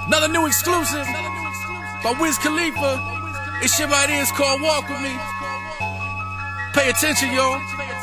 Another new exclusive by Wiz Khalifa. This shit right here is called Walk With Me. Pay attention, y'all.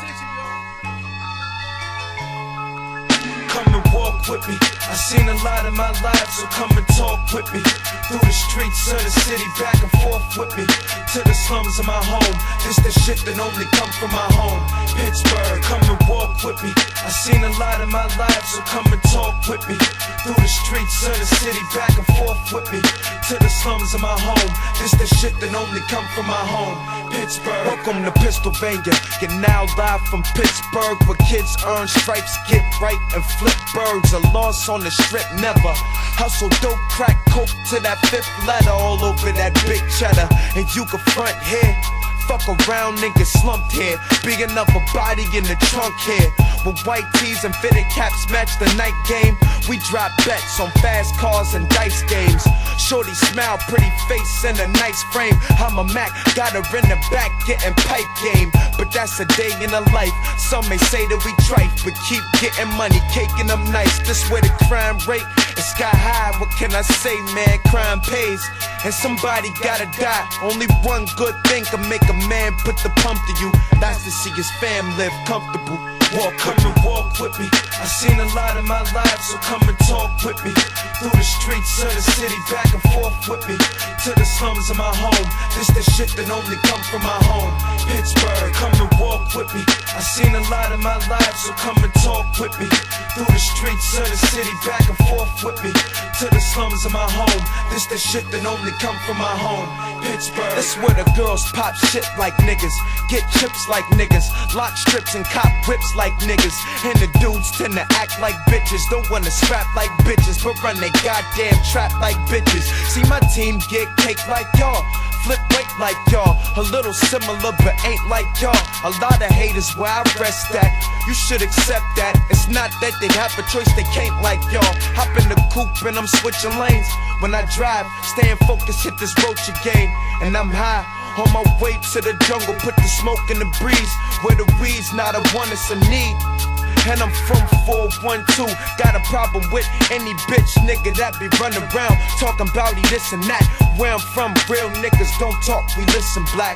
Come and walk with me. I seen a lot in my life, so come and talk with me. Through the streets of the city, back and forth with me. To the slums of my home. This the shit that only come from my home, Pittsburgh. Come and walk with me. I seen a lot in my life, so come and talk with me. Through the streets of the city, back and forth with me. To the slums of my home. This the shit that only come from my home, Pittsburgh. Welcome to Pennsylvania. Get now live from Pittsburgh, where kids earn stripes, get right and flip birds. A loss on the strip, never. Hustle dope, crack coke to that fifth letter, all over that big cheddar. And you can front here, fuck around, niggas slumped here. Big enough a body in the trunk here. With white tees and fitted caps match the night game. We drop bets on fast cars and dice games. Shorty smile, pretty face and a nice frame. I'm a Mac, got her in the back getting pipe game. But that's a day in the life. Some may say that we trife, but keep getting money, caking them nice. This where the crime rate is sky high. What can I say, man? Crime pays, and somebody gotta die. Only one good thing can make a man put the pump to you. That's to see his fam live comfortable. Come and walk with me. I seen a lot in my life, so come and talk with me. Through the streets of the city, back and forth with me. To the slums of my home. This the shit that only come from my home, Pittsburgh. Come and walk with me. I seen a lot in my life, so come and talk with me. Through the streets of the city, back and forth with me. To the slums of my home. This the shit that only come from my home, Pittsburgh. This where the girls pop shit like niggas, get chips like niggas, lock strips and cop whips like niggas. And the dudes tend to act like bitches, don't wanna scrap like bitches, but run they goddamn trap like bitches. See my team get cake like y'all, flip weight like y'all, a little similar but ain't like y'all. A lot of haters where I rest at, you should accept that. It's not that they have a choice, they can't like y'all. Hop in the coupe and I'm switching lanes. When I drive, staying focused, hit this roach again. And I'm high, on my way to the jungle, put the smoke in the breeze. Where the weed's not a one, it's a need. And I'm from 412, got a problem with any bitch nigga that be running around talking about he this and that. Where I'm from, real niggas don't talk, we listen, black.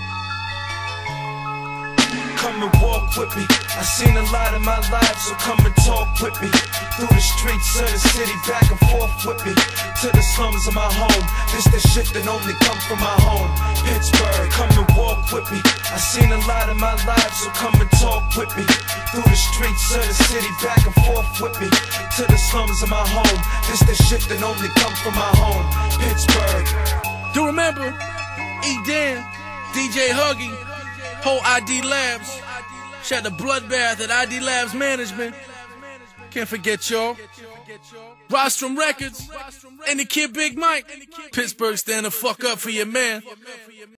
Come and walk with me. I seen a lot in my life, so come and talk with me. Through the streets of the city, back and forth with me. To the slums of my home. This the shit that only come from my home, Pittsburgh. Come and walk with me. I seen a lot in my life, so come and talk with me. Through the streets of the city, back and forth with me. To the slums of my home. This the shit that only come from my home, Pittsburgh. Do remember, E-Dan, DJ Huggy, whole ID Labs. Shout out to Bloodbath at ID Labs Management. Can't forget y'all. Rostrum Records and the Kid Big Mike. Pittsburgh, stand the fuck up for your man.